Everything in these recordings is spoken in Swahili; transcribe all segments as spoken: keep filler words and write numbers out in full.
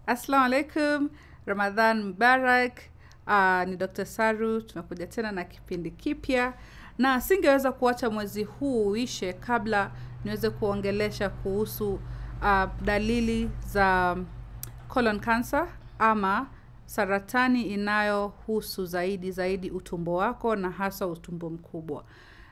Assalamu alaikum, Ramadhan Mubarak. Uh, ni Doctor Saru, tunakuja tena na kipindi kipya. Na singeweza kuacha mwezi huu uishe kabla niweze kuongelesha kuhusu uh, dalili za colon cancer ama saratani inayohusu zaidi zaidi utumbo wako na hasa utumbo mkubwa.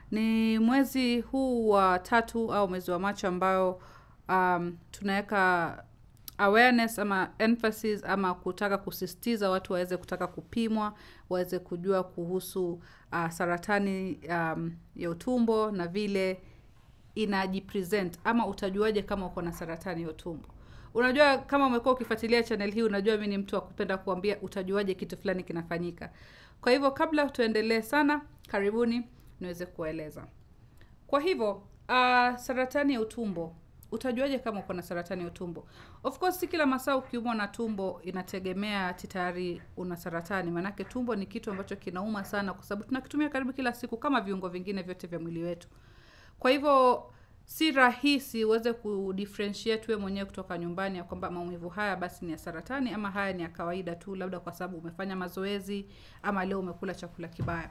Ni mwezi huu wa tatu au mwezi wa Machi ambao um, tunaweka awareness ama emphasis ama kutaka kusisitiza watu waweze kutaka kupimwa, waweze kujua kuhusu uh, saratani um, ya utumbo na vile inajipresent, ama utajuaje kama uko na saratani ya utumbo. Unajua, kama umekuwa ukifuatilia channel hii, unajua mimi ni mtu wa kupenda kuambia utajuaje kitu fulani kinafanyika. Kwa hivyo kabla tuendelee sana, karibuni niweze kueleza. Kwa hivyo uh, saratani ya utumbo, utajuaje kama uko na saratani ya utumbo? Of course si kila masaa ukiumwa na tumbo inategemea titari una saratani. Manake tumbo ni kitu ambacho kinauma sana kwa sababu tunakitumia karibu kila siku kama viungo vingine vyote vya mwili wetu. Kwa hivyo si rahisi uweze kudifferentiate wewe mwenyewe kutoka nyumbani ya kwamba maumivu haya basi ni ya saratani ama haya ni ya kawaida tu, labda kwa sababu umefanya mazoezi ama leo umekula chakula kibaya.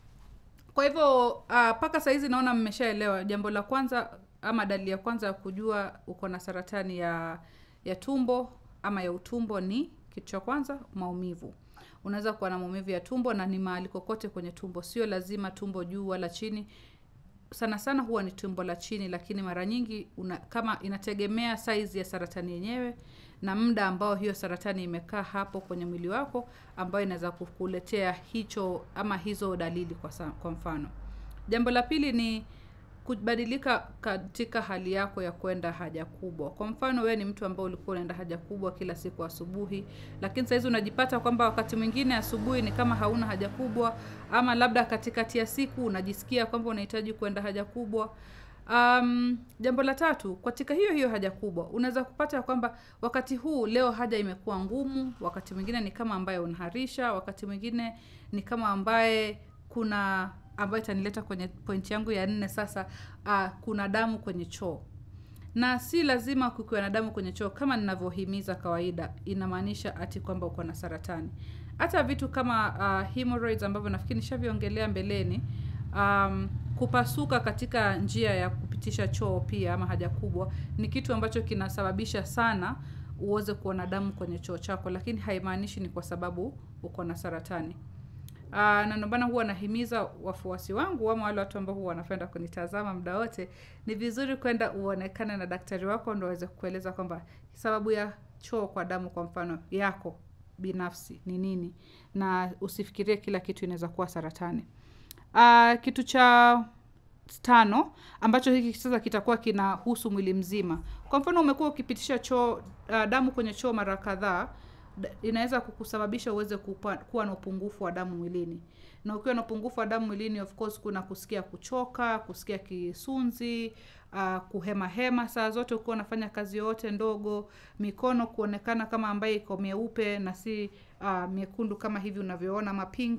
Kwa hivyo uh, paka saizi naona mmeshaelewa jambo la kwanza ama dalili ya kwanza ya kujua uko na saratani ya ya tumbo ama ya utumbo ni kitu cha kwanza, maumivu. Unaweza kuwa na maumivu ya tumbo na ni mahali kokote kwenye tumbo, sio lazima tumbo juu wala chini. Sana sana huwa ni tumbo la chini, lakini mara nyingi una, kama inategemea size ya saratani yenyewe na muda ambao hiyo saratani imekaa hapo kwenye mwili wako, ambayo inaweza kukuletea hicho ama hizo dalili kwa, kwa mfano. Jambo la pili ni kubadilika katika hali yako ya kwenda haja kubwa. Kwa mfano wewe ni mtu ambaye ulikuwa unaenda haja kubwa kila siku asubuhi, lakini sasa unajipata kwamba wakati mwingine asubuhi ni kama hauna haja kubwa, ama labda katikati ya siku unajisikia kwamba unahitaji kwenda haja kubwa. Um, jambo la tatu, katika hiyo hiyo haja kubwa, unaweza kupata kwamba wakati huu leo haja imekuwa ngumu, wakati mwingine ni kama ambaye unaharisha, wakati mwingine ni kama ambaye kuna ambayo itanileta kwenye point yangu ya nne sasa, uh, kuna damu kwenye choo. Na si lazima kukiwa na damu kwenye choo kama ninavyohimiza kawaida inamaanisha ati kwamba uko na saratani. Hata vitu kama uh, hemorrhoids ambavyo nafikiri nishaviongelea mbeleni, um, kupasuka katika njia ya kupitisha choo pia ama haja kubwa ni kitu ambacho kinasababisha sana uweze kuona damu kwenye choo chako, lakini haimaanishi ni kwa sababu uko na saratani. Uh, na ndio maana huwa nahimiza wafuasi wangu ama wale watu ambao huwa wanapenda kunitazama muda wote, ni vizuri kwenda uonekane na daktari wako ndio aweze kukueleza kwamba sababu ya choo kwa damu kwa mfano yako binafsi ni nini, na usifikirie kila kitu inaweza kuwa saratani. Uh, kitu cha tano ambacho hiki sasa kitakuwa kinahusu mwili mzima. Kwa mfano umekuwa ukipitisha choo, uh, damu kwenye choo mara kadhaa, inaweza kukusababisha uweze kuwa na upungufu wa damu mwilini. Na ukiwa na upungufu wa damu mwilini, of course kuna kusikia kuchoka, kusikia kisunzi, uh, kuhema hema saa zote ukiwa unafanya kazi yote ndogo, mikono kuonekana kama ambaye iko meupe na si uh, mekundu kama hivi unavyoona ama pink.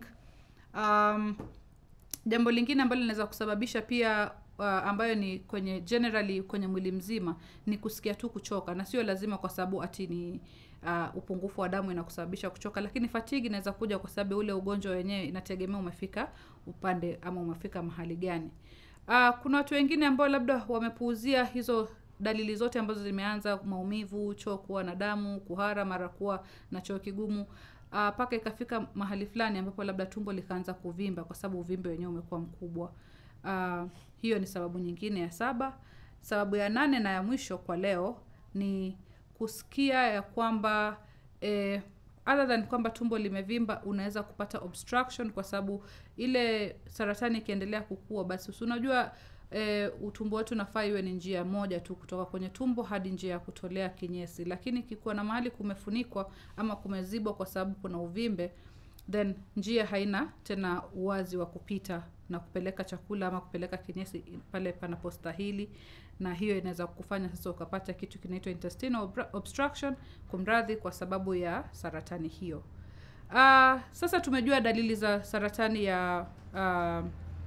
Um, jambo lingine ambalo linaweza kusababisha pia uh, ambayo ni kwenye generally kwenye mwili mzima ni kusikia tu kuchoka, na sio lazima kwa sababu ati ni Uh, upungufu wa damu inakusababisha kuchoka, lakini fatigue inaweza kuja kwa sababu ule ugonjwa wenyewe inategemea umefika upande ama umefika mahali gani. Uh, kuna watu wengine ambao labda wamepuuzia hizo dalili zote ambazo zimeanza, maumivu, choo kuwa na damu, kuhara mara kuwa na choo kigumu, uh, paka ikafika mahali fulani ambapo labda tumbo likaanza kuvimba kwa sababu uvimbe wenyewe umekuwa mkubwa. Uh, hiyo ni sababu nyingine ya saba. Sababu ya nane na ya mwisho kwa leo ni kusikia ya kwamba eh, other than kwamba tumbo limevimba, unaweza kupata obstruction kwa sababu ile saratani ikiendelea kukua, basi unajua eh, utumbo wetu nafaa iwe ni njia moja tu kutoka kwenye tumbo hadi njia ya kutolea kinyesi, lakini kikuwa na mahali kumefunikwa ama kumezibwa kwa sababu kuna uvimbe, then njia haina tena uwazi wa kupita na kupeleka chakula ama kupeleka kinyesi pale panapostahili, na hiyo inaweza kufanya sasa ukapata kitu kinaitwa intestinal obstruction, kumradhi, kwa sababu ya saratani hiyo. Uh, sasa tumejua dalili za saratani ya uh,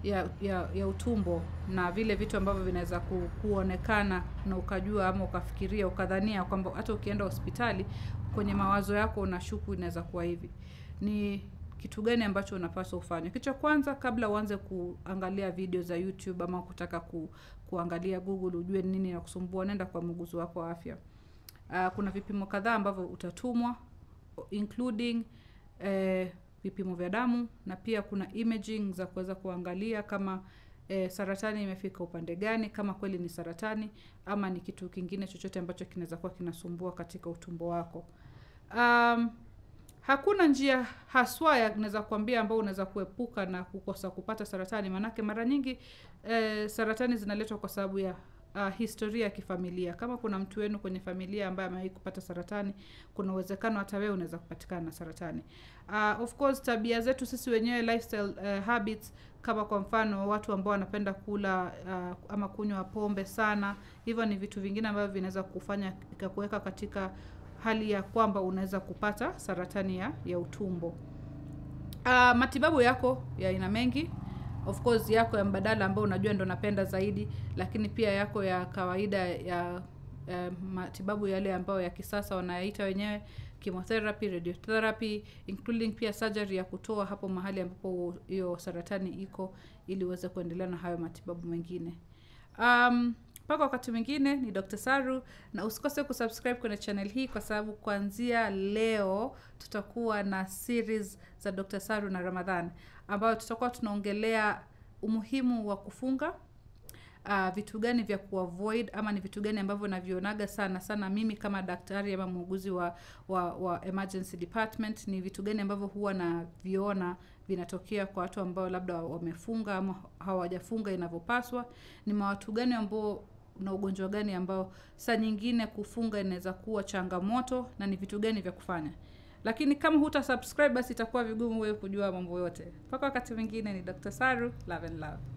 ya, ya, ya utumbo na vile vitu ambavyo vinaweza ku, kuonekana na ukajua ama ukafikiria ukadhania kwamba hata ukienda hospitali kwenye mawazo yako unashuku inaweza kuwa hivi. Ni kitu gani ambacho unapaswa ufanye? Kitu cha kwanza, kabla uanze kuangalia video za YouTube ama kutaka ku, kuangalia Google ujue nini inakusumbua, nenda kwa muuguzi wako wa afya. Uh, kuna vipimo kadhaa ambavyo utatumwa including eh, vipimo vya damu, na pia kuna imaging za kuweza kuangalia kama eh, saratani imefika upande gani, kama kweli ni saratani ama ni kitu kingine chochote ambacho kinaweza kuwa kinasumbua katika utumbo wako. Um, hakuna njia haswa ya naweza kuambia ambao unaweza kuepuka na kukosa kupata saratani, manake mara nyingi eh, saratani zinaletwa kwa sababu ya Uh, historia ya kifamilia. Kama kuna mtu wenu kwenye familia ambaye amewahi kupata saratani, kuna uwezekano hata wewe unaweza kupatikana na saratani. Uh, of course tabia zetu sisi wenyewe, lifestyle uh, habits, kama kwa mfano watu ambao wanapenda kula uh, ama kunywa pombe sana, hivyo ni vitu vingine ambavyo vinaweza kufanya ikakuweka katika hali ya kwamba unaweza kupata saratani ya, ya utumbo. Uh, matibabu yako ya aina mengi. Of course yako ya mbadala ambao unajua ndo napenda zaidi, lakini pia yako ya kawaida ya, ya matibabu yale ambao ya kisasa wanayaita wenyewe chemotherapy, radiotherapy, including pia surgery ya kutoa hapo mahali ambapo hiyo saratani iko ili uweze kuendelea na hayo matibabu mengine. Um, mpaka wakati mwingine, ni Doctor Saru, na usikose kusubscribe kwenye channel hii kwa sababu kuanzia leo tutakuwa na series za Doctor Saru na Ramadhan ambayo tutakuwa tunaongelea umuhimu wa kufunga, uh, vitu gani vya kuavoid ama ni vitu gani ambavyo navionaga sana sana mimi kama daktari ama muuguzi wa, wa, wa emergency department, ni vitu gani ambavyo huwa na viona vinatokea kwa watu ambao labda wamefunga ama hawajafunga inavyopaswa, ni watu gani ambao na ugonjwa gani ambao saa nyingine kufunga inaweza kuwa changamoto, na ni vitu gani vya kufanya. Lakini kama huta subscribe basi itakuwa vigumu wewe kujua mambo yote. Mpaka wakati mwingine, ni Doctor Saru, love and love.